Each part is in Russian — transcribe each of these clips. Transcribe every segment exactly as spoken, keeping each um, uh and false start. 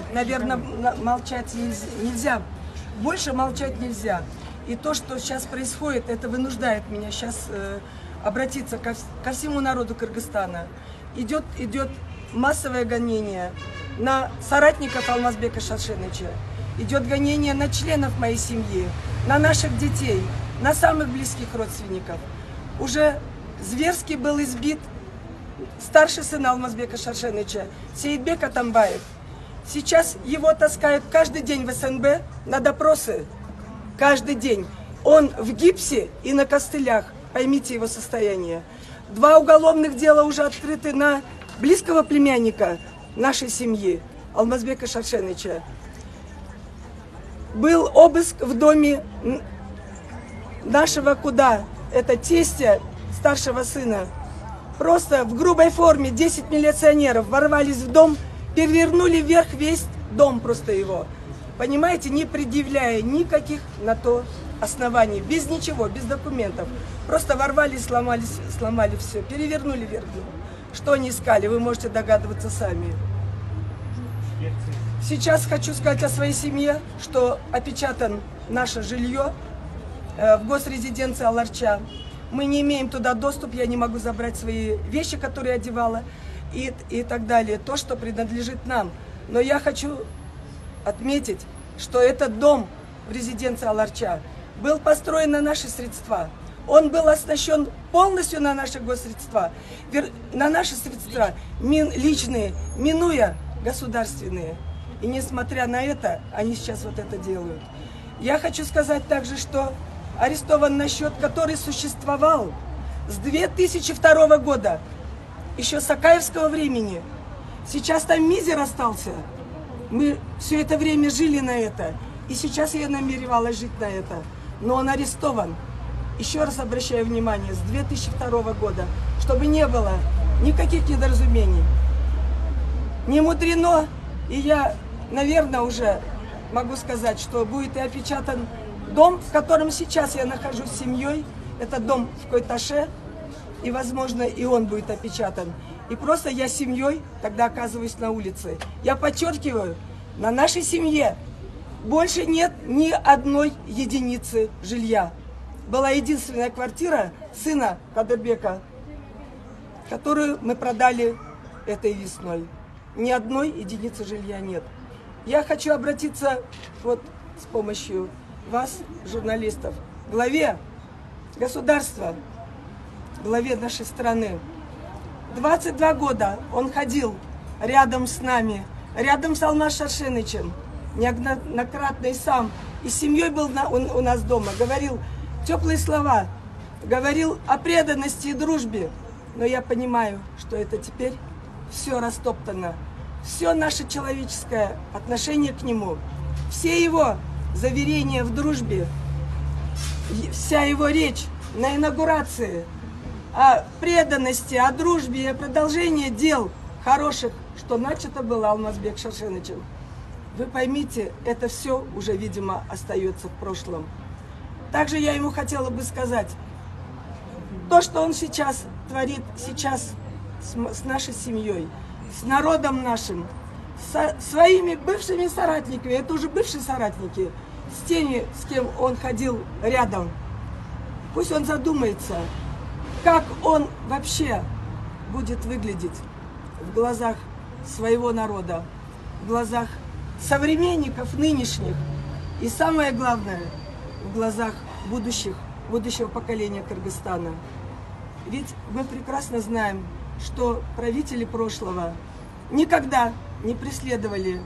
наверное, молчать нельзя. Больше молчать нельзя. И то, что сейчас происходит, это вынуждает меня сейчас э, обратиться ко, ко всему народу Кыргызстана. Идет, идет массовое гонение на соратников Алмазбека Шаршеновича. Идет гонение на членов моей семьи, на наших детей, на самых близких родственников. Уже зверски был избит старший сын Алмазбека Шаршеновича, Сейитбек Атамбаев. Сейчас его таскают каждый день в эс эн бэ на допросы. Каждый день. Он в гипсе и на костылях. Поймите его состояние. Два уголовных дела уже открыты на близкого племянника нашей семьи, Алмазбека Шаршеновича. Был обыск в доме нашего куда? Это тестя старшего сына. Просто в грубой форме десять милиционеров ворвались в дом, перевернули вверх весь дом просто его. Понимаете, не предъявляя никаких на то оснований, без ничего, без документов. Просто ворвались, сломали, сломали все, перевернули вверх дом. Что они искали, вы можете догадываться сами. Сейчас хочу сказать о своей семье, что опечатан наше жилье э, в госрезиденции Аларча. Мы не имеем туда доступ, я не могу забрать свои вещи, которые одевала, и, и так далее, то, что принадлежит нам. Но я хочу отметить, что этот дом в резиденции Аларча был построен на наши средства. Он был оснащен полностью на наши госсредства, на наши средства мин, личные, минуя государственные. И несмотря на это, они сейчас вот это делают. Я хочу сказать также, что арестован на счет, который существовал с две тысячи второго года, еще с Акаевского времени. Сейчас там мизер остался. Мы все это время жили на это. И сейчас я намеревалась жить на это. Но он арестован. Еще раз обращаю внимание, с две тысячи второго года, чтобы не было никаких недоразумений. Не мудрено, и я, наверное, уже могу сказать, что будет и опечатан дом, в котором сейчас я нахожусь с семьей. Это дом в Койташе, и, возможно, и он будет опечатан. И просто я с семьей тогда оказываюсь на улице. Я подчеркиваю, на нашей семье больше нет ни одной единицы жилья. Была единственная квартира сына Кадырбека, которую мы продали этой весной. Ни одной единицы жилья нет. Я хочу обратиться вот с помощью вас, журналистов, к главе государства, главе нашей страны. двадцать два года он ходил рядом с нами, рядом с Алмаз Шаршеновичем, неоднократно и сам, и с семьей был на, он, у нас дома, говорил теплые слова, говорил о преданности и дружбе. Но я понимаю, что это теперь все растоптано. Все наше человеческое отношение к нему, все его заверения в дружбе, вся его речь на инаугурации о преданности, о дружбе и о продолжении дел хороших, что начато было Алмазбек Шаршеновичем. Вы поймите, это все уже, видимо, остается в прошлом. Также я ему хотела бы сказать, то, что он сейчас творит, сейчас с, с нашей семьей, с народом нашим, со своими бывшими соратниками, это уже бывшие соратники, с теми, с кем он ходил рядом. Пусть он задумается, как он вообще будет выглядеть в глазах своего народа, в глазах современников нынешних и, самое главное, в глазах будущих, будущего поколения Кыргызстана. Ведь мы прекрасно знаем, что правители прошлого никогда не преследовали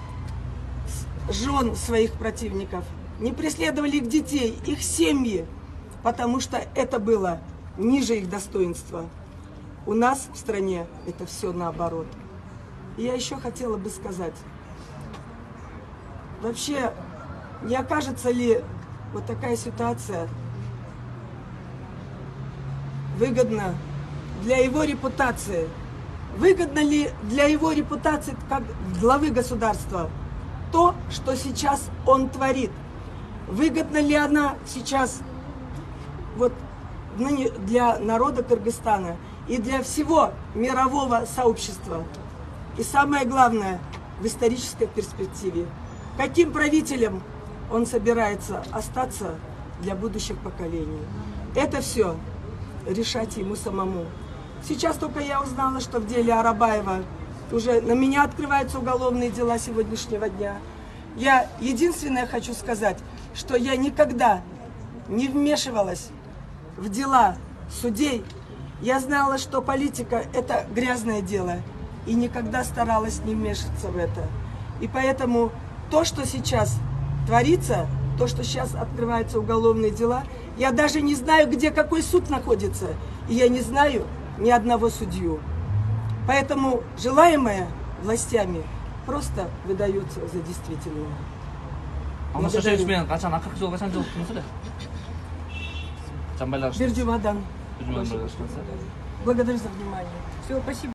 жен своих противников, не преследовали их детей, их семьи, потому что это было ниже их достоинства. У нас в стране это все наоборот. И я еще хотела бы сказать, вообще не окажется ли вот такая ситуация выгодна для его репутации? Выгодно ли для его репутации как главы государства то, что сейчас он творит? Выгодна ли она сейчас вот для народа Кыргызстана и для всего мирового сообщества? И самое главное, в исторической перспективе. Каким правителем он собирается остаться для будущих поколений. Это все решать ему самому. Сейчас только я узнала, что в деле Арабаева уже на меня открываются уголовные дела сегодняшнего дня. Я единственное хочу сказать, что я никогда не вмешивалась в дела судей. Я знала, что политика – это грязное дело, и никогда старалась не вмешиваться в это. И поэтому то, что сейчас творится, то, что сейчас открываются уголовные дела, я даже не знаю, где какой суд находится, и я не знаю ни одного судью. Поэтому желаемое властями просто выдается за действительное. Бердюмадан. Благодарю за внимание. Все, спасибо.